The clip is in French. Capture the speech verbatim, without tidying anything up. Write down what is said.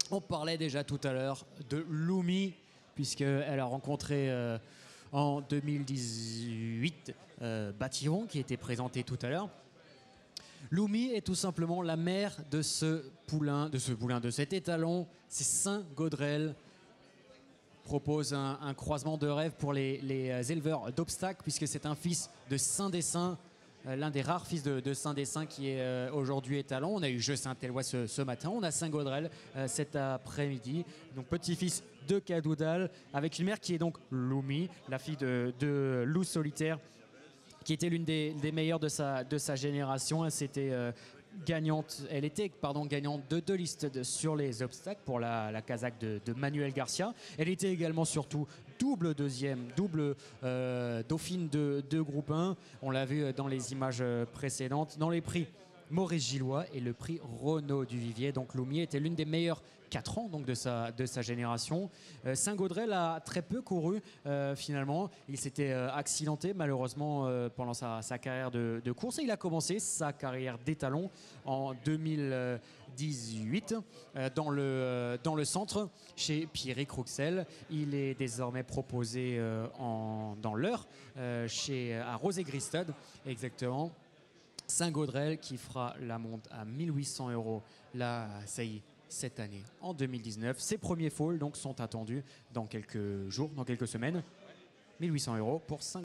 On parlait déjà tout à l'heure de Lumi, puisqu'elle a rencontré euh, en deux mille dix-huit euh, Batiron, qui était présenté tout à l'heure. Lumi est tout simplement la mère de ce poulain, de ce poulain, de cet étalon. C'est Saint-Gaudrel. Propose un, un croisement de rêve pour les, les éleveurs d'obstacles, puisque c'est un fils de Saint-Dessin, euh, l'un des rares fils de, de Saint-Dessin qui est euh, aujourd'hui étalon. On a eu Jeu Saint-Éloi ce, ce matin, on a Saint-Gaudrel euh, cet après-midi. Donc petit-fils de Cadoudal, avec une mère qui est donc Lumi, la fille de, de Loup Solitaire, qui était l'une des, des meilleures de sa, de sa génération. Elle, s'était, euh, gagnante, elle était pardon, gagnante de deux listes de, sur les obstacles pour la, la casaque de, de Manuel Garcia. Elle était également surtout double deuxième, double euh, dauphine de, de groupe un. On l'a vu dans les images précédentes, dans les prix Maurice Gillois et le prix Renaud Duvivier. Donc Lumi était l'une des meilleures quatre ans donc de, sa, de sa génération. Euh, Saint-Gaudrel a très peu couru euh, finalement. Il s'était euh, accidenté malheureusement euh, pendant sa, sa carrière de, de course. Et il a commencé sa carrière d'étalon en deux mille dix-huit euh, dans, le, euh, dans le centre chez Pierrick Rouxel. Il est désormais proposé euh, en, dans l'heure euh, chez à Rosé-Gristad exactement. Saint-Gaudrel qui fera la monte à mille huit cents euros là, ça y est, cette année, en deux mille dix-neuf. Ses premiers foals donc sont attendus dans quelques jours, dans quelques semaines. mille huit cents euros pour Saint-Gaudrel.